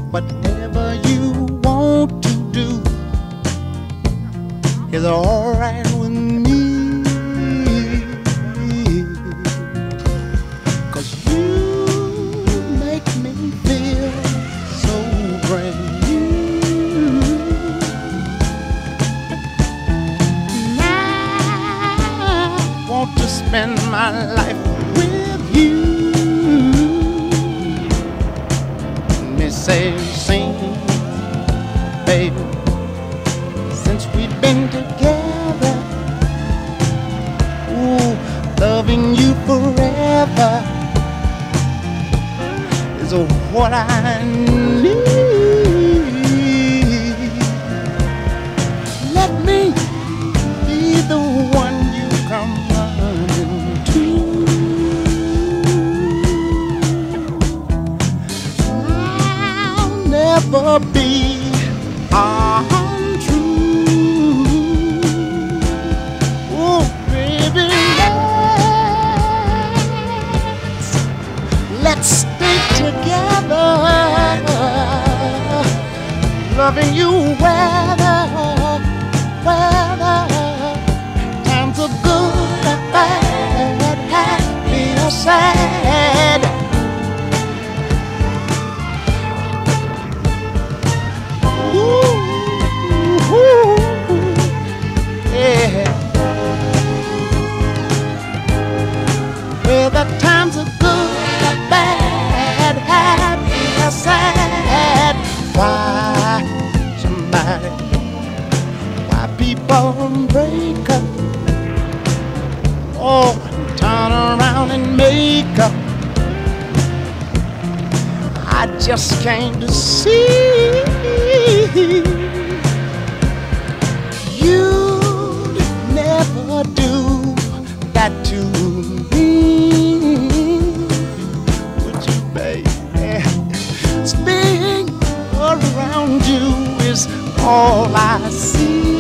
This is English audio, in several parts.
Whatever you want to do is alright with me. 'Cause you make me feel so brand new. And I want to spend my life with you. Me say, sing, baby, since we've been together, ooh, loving you forever is what I need. Let me be the one you come running to. I'll never be untrue. Oh, baby, let's stay together, loving you weather times are good or bad, happy or sad. Ooh, yeah. Well, the times are good or bad, happy or sad. Why people break up, oh, and turn around and make up? I just came to see you'd never do that to me, would you, baby? Staying around you is all I see.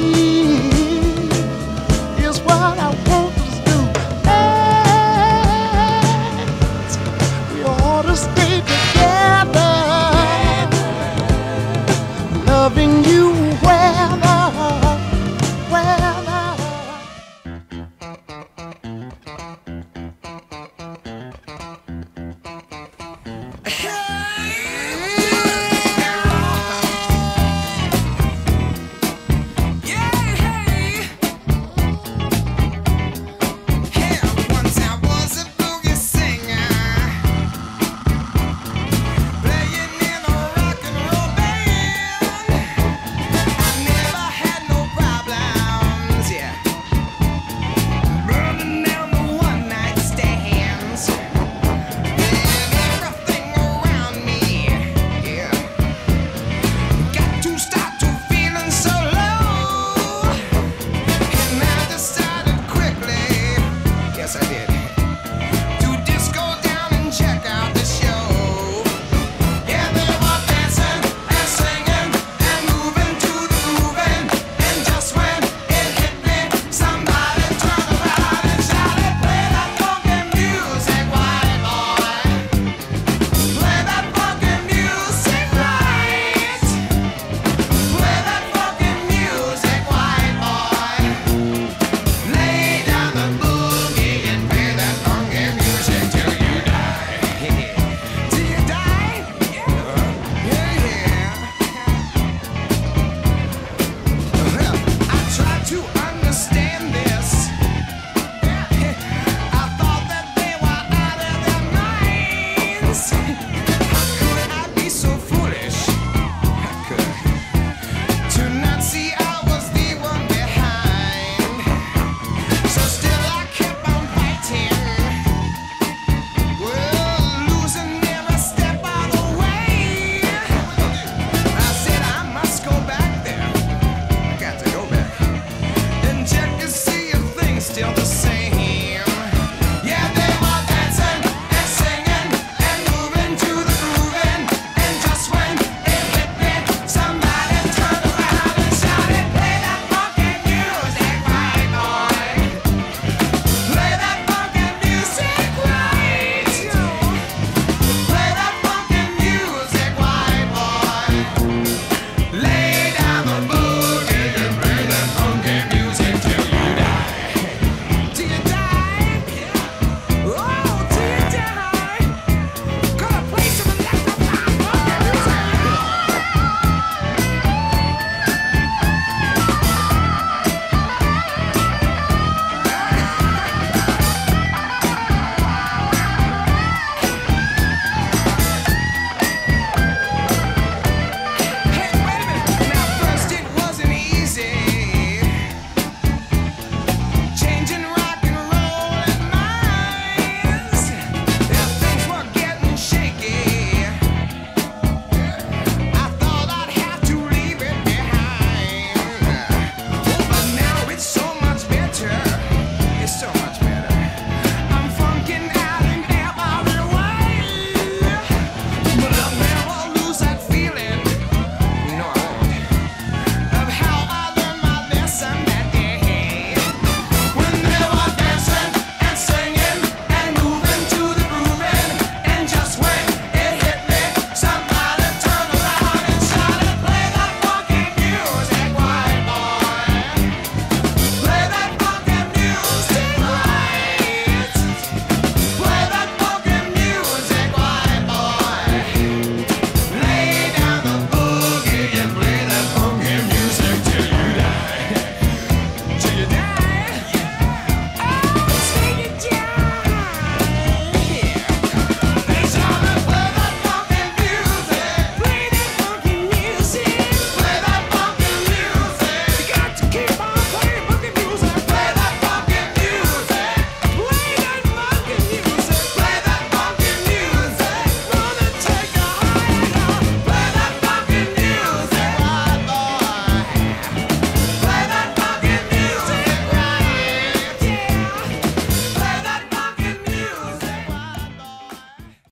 Is what I want to do. We ought to stay together.